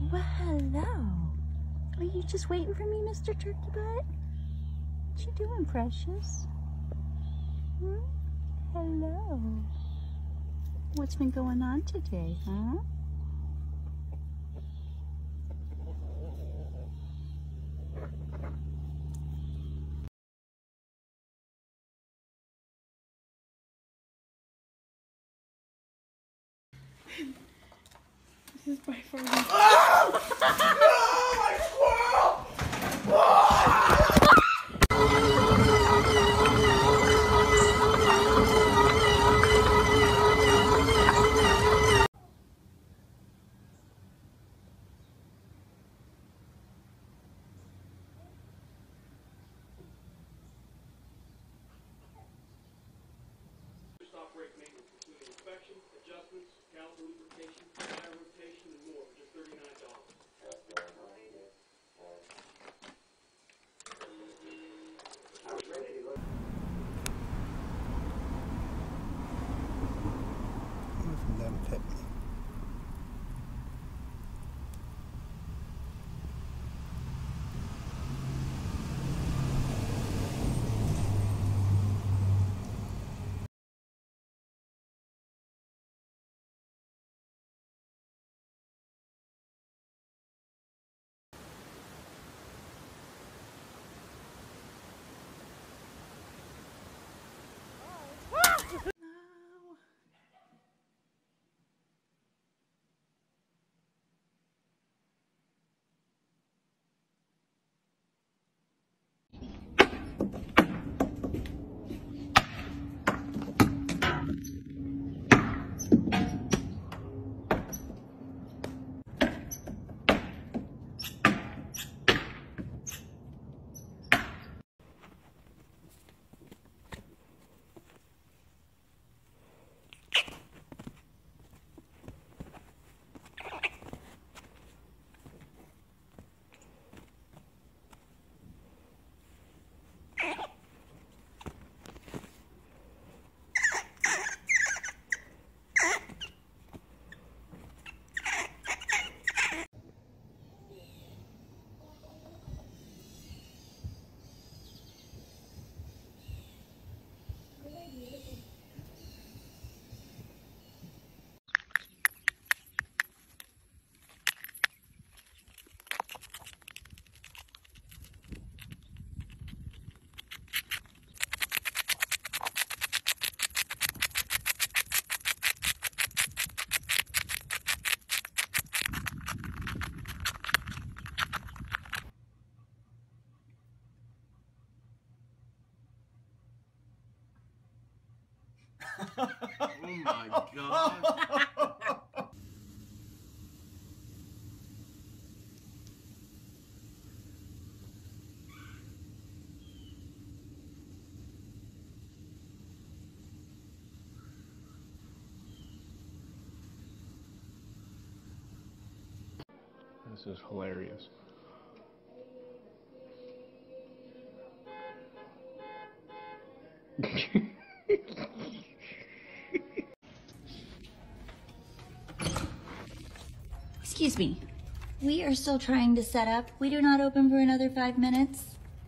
Well, hello. Are you just waiting for me, Mr. Turkey Butt? What you doing, precious? Hmm? Hello. What's been going on today, huh? This is by far the Oh, my squirrel! Oh! Stop brake maintenance, including inspection, adjustments, caliper lubrication, tire rotation, and more for just $39. From them pit. Oh my god. This is hilarious. Excuse me. We are still trying to set up. We do not open for another 5 minutes.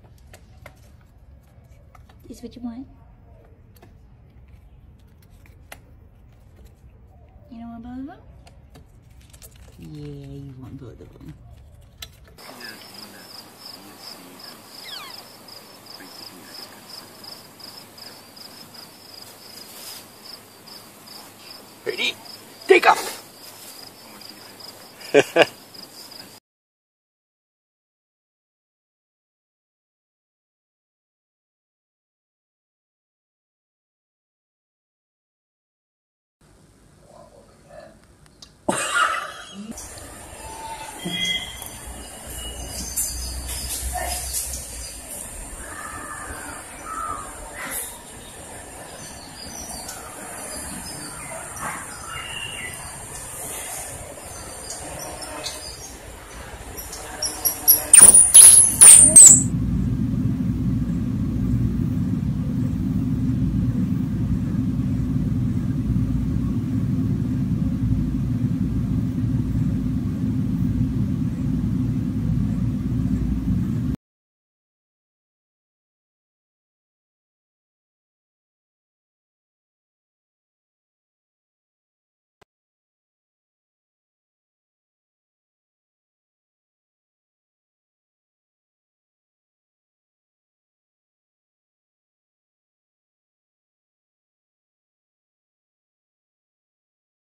Is what you want? You don't want both of them? Yeah, you want both of them. Ready? Take off!